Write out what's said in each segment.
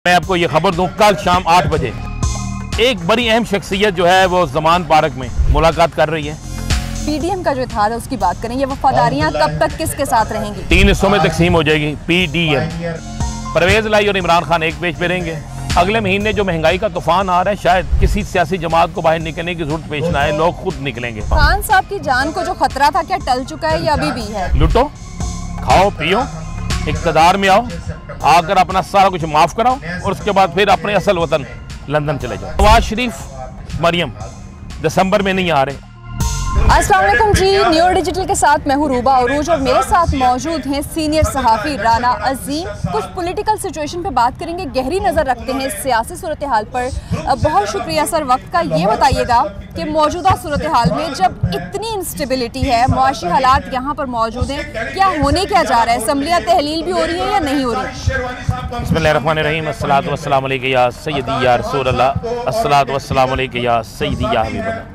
मैं आपको ये खबर दूं, कल शाम 8 बजे एक बड़ी अहम शख्सियत जो है वो ज़मान पार्क में मुलाकात कर रही है। पीडीएम का जो इत्तेहाद है उसकी बात करें, ये वफादारियां कब तक किसके साथ रहेंगी? 3 हिस्सों में तकसीम हो जाएगी। पीडीएम परवेज लाई और इमरान खान एक पेज पे रहेंगे। अगले महीने जो महंगाई का तूफान आ रहा है, शायद किसी सियासी जमात को बाहर निकलने की जरूरत पेश ना आए, लोग खुद निकलेंगे। खान साहब की जान को जो खतरा था, क्या टल चुका है या अभी भी है? लुटो, खाओ, पियो, इक़्तिदार में आओ, आकर अपना सारा कुछ माफ कराओ और उसके बाद फिर अपने असल वतन लंदन चले जाओ। नवाज शरीफ, मरियम दिसंबर में नहीं आ रहे। अस्सलाम वालेकुम जी, न्यू डिजिटल के साथ मैं हूँ रूबा अरूज और मेरे साथ मौजूद हैं सीनियर सहाफ़ी राना अजीम। कुछ पॉलिटिकल सिचुएशन पे बात करेंगे, गहरी नज़र रखते हैं सियासी सूरत हाल पर। बहुत शुक्रिया सर वक्त का। ये बताइएगा कि मौजूदा सूरत हाल में जब इतनी इंस्टेबिलिटी है, मुआशी हालात यहाँ पर मौजूद हैं, क्या होने क्या जा रहा है? असम्बलियाँ तहलील भी हो रही है या नहीं हो रही? बिस्मिल्लाहिर्रहमानिर्रहीम, अस्सलातु वस्सलामु अलैका या सय्यदी या रसूल अल्लाह, अस्सलातु वस्सलामु अलैका या सय्यदी या हबीब अल्लाह।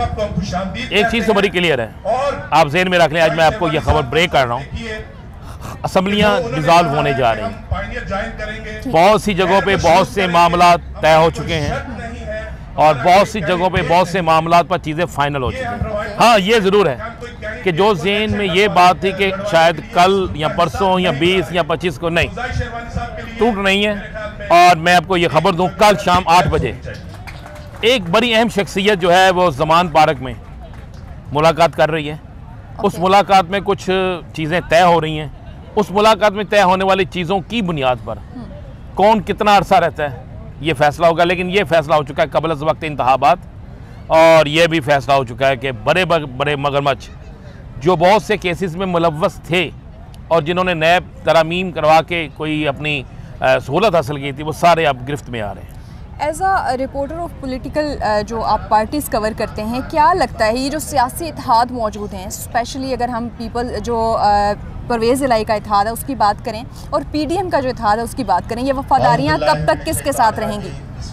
एक चीज़ तो बड़ी क्लियर है, आप ज़हन में रख लें, आज मैं आपको ये खबर ब्रेक कर रहा हूँ। असम्बलियाँ डिज़ॉल्व होने जा रही हैं। बहुत सी जगहों पे बहुत से मामला तय हो चुके हैं और बहुत सी जगहों पे बहुत से मामला पर चीज़ें फाइनल हो चुकी हैं। हाँ, ये ज़रूर है कि जो ज़हन में ये बात थी कि शायद कल या परसों या 20 या 25 को, नहीं, टूट नहीं है। और मैं आपको ये खबर दूँ, कल शाम 8 बजे एक बड़ी अहम शख्सियत जो है वो ज़मान पार्क में मुलाकात कर रही है। उस मुलाकात में कुछ चीज़ें तय हो रही हैं। उस मुलाकात में तय होने वाली चीज़ों की बुनियाद पर कौन कितना अरसा रहता है ये फ़ैसला होगा। लेकिन ये फ़ैसला हो चुका है कबल अज़ वक्त इंतखाबात, और ये भी फ़ैसला हो चुका है कि बड़े बड़े मगरमच्छ जो बहुत से केसेस में मुलव्वस थे और जिन्होंने नैब तरामीम करवा के कोई अपनी सहूलत हासिल की थी, वो सारे अब गिरफ्त में आ रहे हैं। As a reporter of political जो आप पार्टीज़ कवर करते हैं, क्या लगता है ये जो सियासी इत्तेहाद मौजूद हैं, स्पेशली अगर हम पीपल जो परवेज़ लाई का इत्तेहाद है उसकी बात करें और पीडीएम का जो इत्तेहाद है उसकी बात करें, ये वफादारियां कब तक किसके साथ रहेंगी?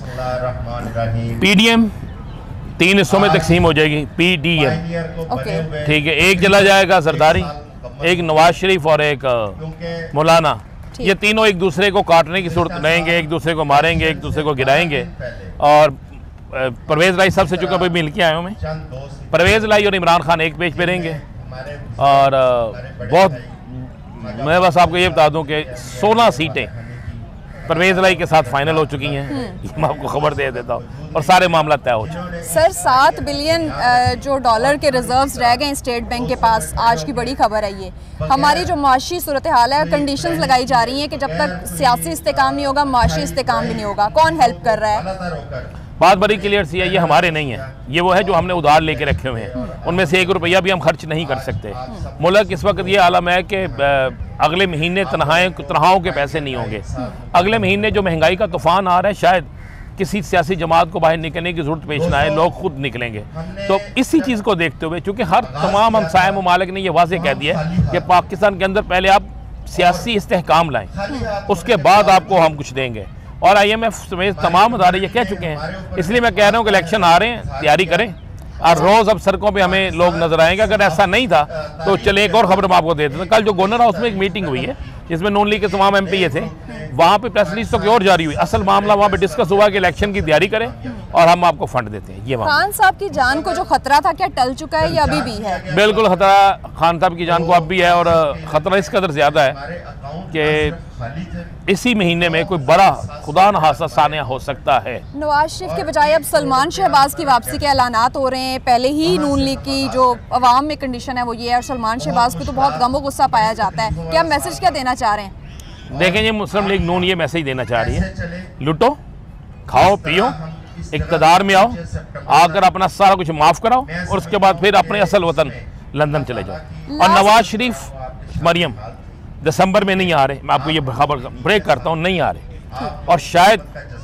पीडीएम 3 हिस्सों में तकसीम हो जाएगी। पीडीएम, ओके, ठीक है, एक चला जाएगा जरदारी, एक नवाज शरीफ और एक मौलाना। ये तीनों एक दूसरे को काटने की सूरत रहेंगे, एक दूसरे को मारेंगे, एक दूसरे को गिराएंगे। और परवेज़ लाई सबसे चुका भाई मिल के आया हूँ मैं। परवेज़ लाई और इमरान खान एक पेज पे रहेंगे। और बहुत, मैं बस आपको ये बता दूं कि 16 सीटें परवेज़ लाई के साथ फाइनल हो चुकी हैं, ये मैं आपको खबर दे देता हूँ, और सारे मामला तय हो चुके हैं। सर, 7 बिलियन जो डॉलर के रिजर्व्स रह गए स्टेट बैंक के पास, आज की बड़ी खबर है ये। हमारी जो माशी सूरत हाल है, कंडीशंस लगाई जा रही हैं कि जब तक सियासी इस्तेकाम नहीं होगा, माशी इस्तेकाम भी नहीं होगा। कौन हेल्प कर रहा है? बात बड़ी क्लियर सी है, ये हमारे नहीं है, ये वो है जो हमने उधार लेके रखे हुए हैं। उनमें से 1 रुपया भी हम खर्च नहीं कर सकते। मुल्क इस वक्त ये आलम है कि अगले महीने तनख्वाहों के पैसे नहीं होंगे। अगले महीने जो महंगाई का तूफान आ रहा है, शायद किसी सियासी जमात को बाहर निकलने की जरूरत पेश ना आए, लोग खुद निकलेंगे। तो इसी चीज़ को देखते हुए, चूँकि हर तमाम हमसाया ममालिक ने यह वाज़ेह कह दिया है कि पाकिस्तान के अंदर पहले आप सियासी इस्तेहकाम लाएँ, उसके बाद आपको हम कुछ देंगे। और IMF समेत तमाम अदारे ये कह चुके हैं। इसलिए मैं कह रहा हूँ कि इलेक्शन आ रहे हैं, तैयारी करें, और रोज़ अब सड़कों पे हमें लोग नजर आएंगे। अगर ऐसा नहीं था तो चले एक और खबर मैं आपको दे देता हूँ। कल जो गवर्नर हाउस में एक मीटिंग हुई है जिसमें नून लीग के तमाम MP थे, वहाँ पे प्रेस रिलीज तो की और जारी हुई। असल मामला वहाँ पे डिस्कस हुआ कि इलेक्शन की तैयारी करें और हम आपको फंड देते हैं। ये खान साहब की जान को जो खतरा था, क्या टल चुका है या अभी भी है? बिल्कुल खतरा खान साहब की जान को अब भी है, और खतरा इस कदर ज़्यादा है कि इसी महीने में कोई बड़ा खुदा न खास्ता सानिया हो सकता है। नवाज शरीफ के बजाय अब सलमान शहबाज की वापसी के ऐलानात हो रहे हैं। पहले ही नून लीग की जो अवाम में कंडीशन है वो ये है, और सलमान शहबाज को तो बहुत गमो गुस्सा पाया जाता है। क्या मैसेज क्या देना चाह रहे हैं? देखें, ये मुस्लिम लीग नून ये मैसेज देना चाह रही है, लुटो, खाओ, पियो, इक़्तिदार में आओ, आकर अपना सारा कुछ माफ कराओ और उसके बाद फिर अपने असल वतन लंदन चले जाओ। और नवाज शरीफ, मरियम दिसंबर में नहीं आ रहे। मैं आपको ये खबर ब्रेक करता हूँ, नहीं आ रहे, और शायद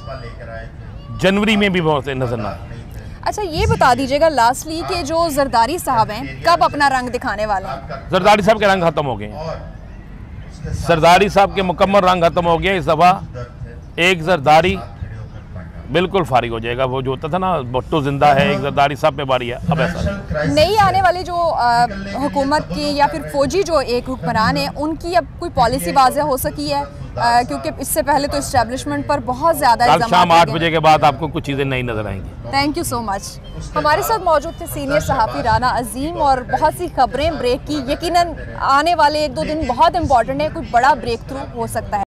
जनवरी में भी बहुत नजर ना आए। अच्छा, ये बता दीजिएगा लास्टली कि जो जरदारी साहब हैं कब अपना रंग दिखाने वाले हैं? जरदारी साहब के रंग खत्म हो गए हैं। जरदारी साहब के मुकम्मल रंग खत्म हो गया। इस दफ़ा एक जरदारी बिल्कुल फारिग हो जाएगा। वो जो होता था ना, भुट्टो जिंदा है, एक जरदारी साहब पे बारी है। अब ऐसा नहीं, आने वाली जो हुकूमत की या फिर फौजी जो एक हुक्मरान है, उनकी अब कोई पॉलिसी वाज़ेह हो सकी है क्योंकि इससे पहले तो इस्टेब्लिशमेंट पर बहुत ज़्यादा कल शाम 8 बजे के बाद आपको कुछ चीज़ें नई नजर आएंगी। Thank you so much. हमारे साथ मौजूद थे सीनियर सहाफ़ी राना अजीम, और बहुत सी खबरें ब्रेक की। यकीनन आने वाले 1-2 दिन बहुत इंपॉर्टेंट है, कुछ बड़ा ब्रेक थ्रू हो सकता है।